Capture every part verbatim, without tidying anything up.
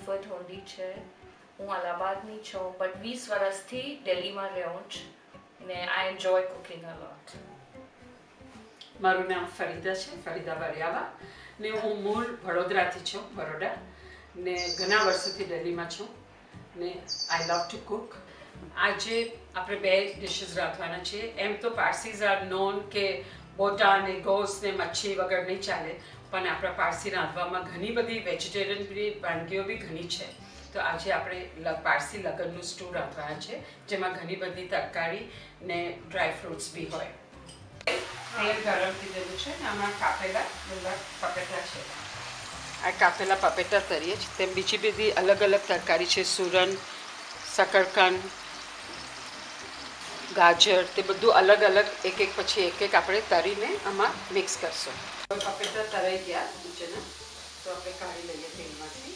Comfort હોન્ડી છે. હું અલ્હાબાદની છું બટ વીસ વર્ષથી દિલ્હીમાં રહું છું ને આઈ એન્જોય કુકિંગ અ લોટ. મારું નામ ફરીદા છે, ફરીદા વરિયાવા ને હું મૂળ વડોદરાથી છું, બરોડા ને ઘણા વર્ષોથી દિલ્હીમાં છું ને આઈ લવ ટુ કુક. આજે આપણે બે ડિશિસ રાખવાના છે. એમ તો પારસીઝ આર નોન કે બોટા ને ગોસ ને મચ્છી વગર નહીં ચાલે, પણ આપણા પારસી રાંધવામાં ઘણી બધી વેજીટેરિયન વાનગીઓ બી ઘણી છે. તો આજે આપણે પારસી લગનનું સ્ટૂ રાખવાના છે, જેમાં ઘણી બધી તરકારી ને ડ્રાય ફ્રૂટ્સ બી હોય. તેલ ગરમ થઈ ગયેલું છે ને આમાં કાપેલા લીલા પપેટા છે. આ કાપેલા પપેટા તરીએ જ તેમ બીજી બધી અલગ અલગ તરકારી છે. સુરન, શકરકંદ, ગાજર, તે બધું અલગ અલગ એક એક પછી એક એક આપણે તરીને આમાં મિક્સ કરશું. પપેટા તરાઈ ગયા નીચેના, તો આપણે કાઢી લઈએ તેલમાંથી.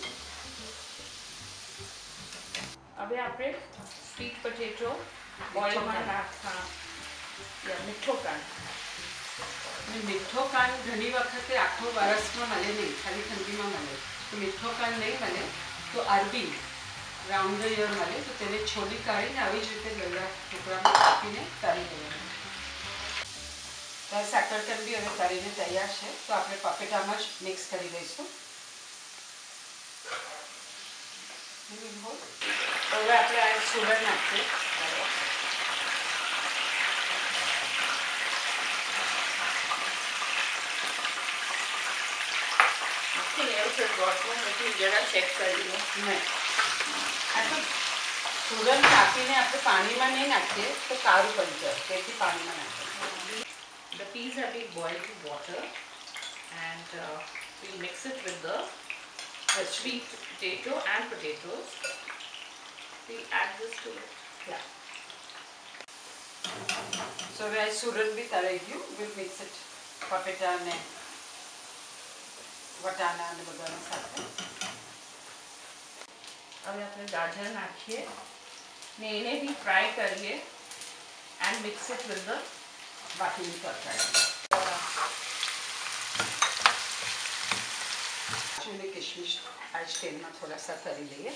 હવે આપણે સ્વીટ પોટેટો બોઇલમાં નાખવા. મીઠો કાંદ મીઠો કાંદ ઘણી વખતે આખો વરસમાં મળે નહીં, ખાલી ઠંડીમાં મળે. તો મીઠો કાંદ નહીં મળે તો અરબી રાઉન્ડ યર મળે, તો તેને છોલી કાઢીને આવી જ રીતે ગળા ટુકડામાં કાપીને તળી દેવાનું. તો સાકરકંદ બી હવે તળીને તૈયાર છે, તો આપણે પપેટામાં જ મિક્સ કરી દઈશું. હવે આપણે આ સુગર નાખીએ. જરા ચેક કરી લો. નહીં, આ તો સુગર નાખીને આપણે પાણીમાં નહીં નાખીએ તો સારું બની જાય, તેથી પાણીમાં નાખીએ. The peas have been boiled in water and uh, we'll mix it with the, the sweet potato and potatoes. We'll add this to it. Yeah. So હવે આ સુરન બી તળાઈ ગયું. We'll mix it પપેટા ને વટાણા અને બધાની સાથે. હવે આપણે ગાજર નાખીએ ને એને બી ફ્રાય કરીએ and mix it with the બાકીની તરકારી. અને કિશમિશ આ જ તેલમાં થોડા સા તળી લઈએ.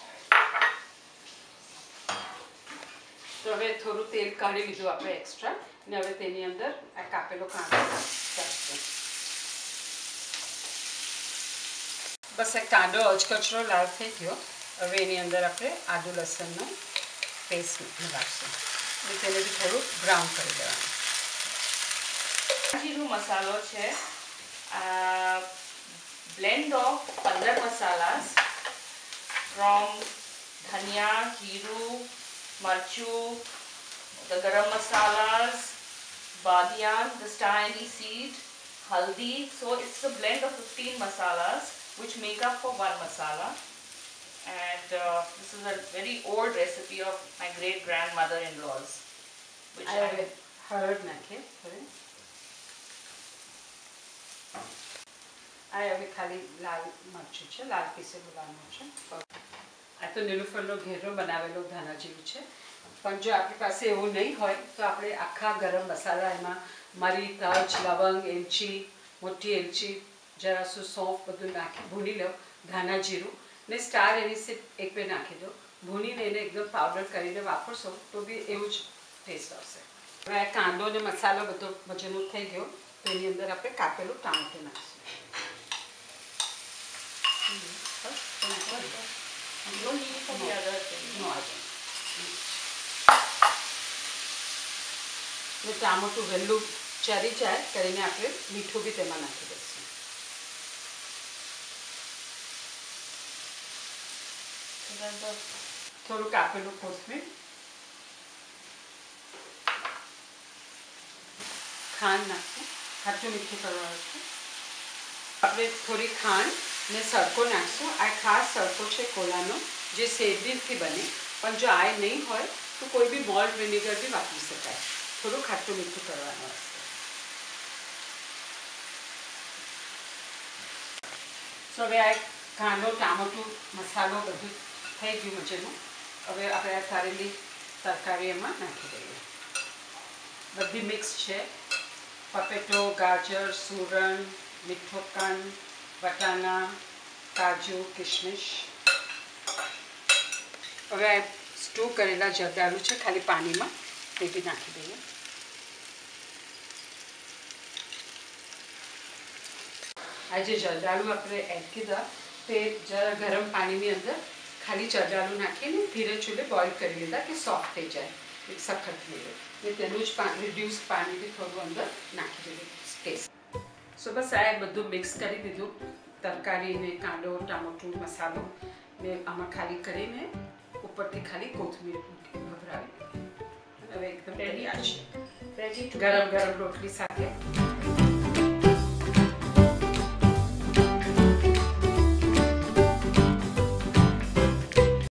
તો હવે થોડું તેલ કાઢી લીધું આપણે એક્સ્ટ્રા, ને હવે તેની અંદર આ કાપેલો કાંદો નાખીશું. બસ આ કાંદો અચકચરો લાલ થઈ ગયો. હવે એની અંદર આપણે આદુ લસણનો પેસ્ટ નાખીશું અને તેને બી થોડું બ્રાઉન કરી દેવાનું. જીરું મસાલો છે, બ્લેન્ડ ઓફ પંદર મસાલાસ ફ્રોમ ધનિયા, જીરું, મરચું, the garam masalas, badiyan, the star anise seed, haldi. So it's a blend of fifteen masalas which make up for one masala. And uh, this is a very old recipe of my great grandmother-in-law's, which I, I heard નાખે હવે. આ હવે ખાલી લાલ મરચું છે, લાલ પીસેલું લાલ મરચું. આ તો નીલુફરનો ઘેરો બનાવેલો ધાણા જેવું છે, પણ જો આપણી પાસે એવું નહીં હોય તો આપણે આખા ગરમ મસાલા એમાં મરી, તજ, લવંગ, એલચી, મોટી એલચી, જરાસું સોંફ બધું નાખી ભૂની લો. ધાણા જીરું ને સ્ટાર એનીસ એક બે નાખી દો. ભૂનીને એને એકદમ પાવડર કરીને વાપરશો તો બી એવું જ ટેસ્ટ આવશે. હવે આ કાંદો ને મસાલો બધો ભજનનું થઈ ગયો, તો એની અંદર આપણે કાપેલું ટામેટું નાખીશું. no need for the other thing. No other. ને ટામેટું વહેલું ચરી જાય કરીને આપણે મીઠું બી તેમાં નાખી દઈશું. થોડું કાપેલું કોથમીર, ખાંડ નાખીએ, ખાટું મીઠું કરવાનું છે. આપણે થોડી ખાંડ ને સળકો નાખશું. આ ખાસ સળકો છે કોલાનો, જે શેરડીથી બને, પણ જો આ નહીં હોય તો કોઈ બી મોલ્ટ વિનેગર બી વાપરી શકાય. થોડું ખાટું મીઠું કરવાનું હશે. સો હવે આ કાંદો, ટામેટું, મસાલો બધું થઈ ગયું મજેનું. હવે આપણે આ તળેલી તરકારી એમાં નાખી દઈએ. બધી મિક્સ છે. પપેટો, ગાજર, સુરણ, મીઠો કંદ, વટાણા, કાજુ, કિશમિશ હવે આ સ્ટો કરેલા જરદાળુ છે ખાલી પાણીમાં તે બી નાખી દઈએ. આ જે જરદાળુ આપણે એડ કીધા તે જરા ગરમ પાણીની અંદર ખાલી જરદાળુ નાખીને ધીરે ચૂલે બોઇલ કરી લીધા કે સોફ્ટ થઈ જાય, એક સખત થઈ જાય. ને તેનું જ પાણી રિડ્યુસ પાણી બી થોડું અંદર નાખી દીધું ટેસ્ટ. સો બસ આ બધું મિક્સ કરી દીધું, તરકારી ને કાંદો ટામેટું મસાલો ને આમાં ખાલી કરીને ઉપરથી ખાલી કોથમીર ભભરાવી દીધી. હવે એકદમ તૈયાર છે ગરમ ગરમ રોટલી સાથે.